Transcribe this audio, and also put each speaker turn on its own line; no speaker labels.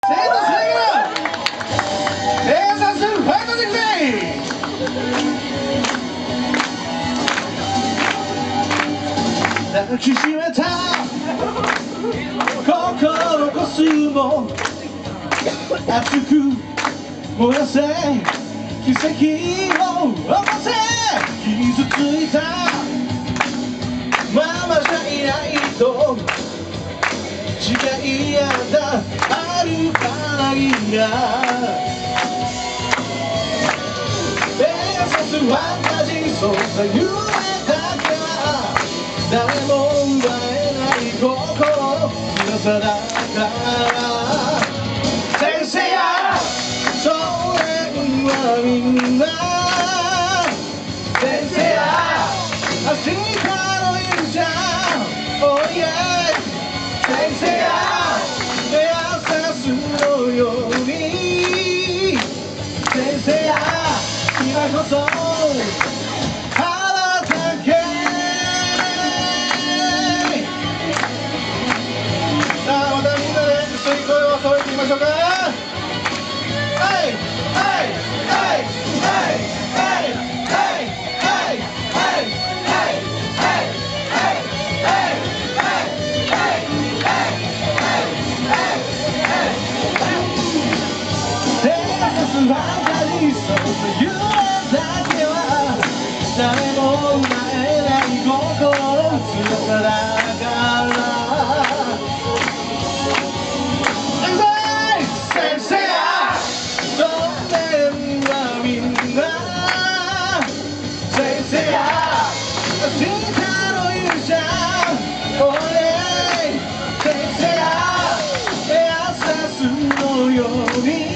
生徒すぎる閉鎖するファイトでくれ。抱きしめた心こそも熱く燃やせ奇跡を起こせ。傷ついたままじゃいないと違いやだあるからいいや。目指すファンタジーそんな夢だけは誰も奪えない心の強さだから先生や少年はみんな先生や明日の勇者 Oh yeah 先生や優しのように先生や今こそ羽ばたけ。さあまたみんなで一緒に声を揃えていきましょうか。はいはいはいはいはいはいはいはいファンタジーそんな夢だけは誰も奪えない心の強さだから先生や少年はみんな先生や明日の勇者 Oh yeah 先生や優しのように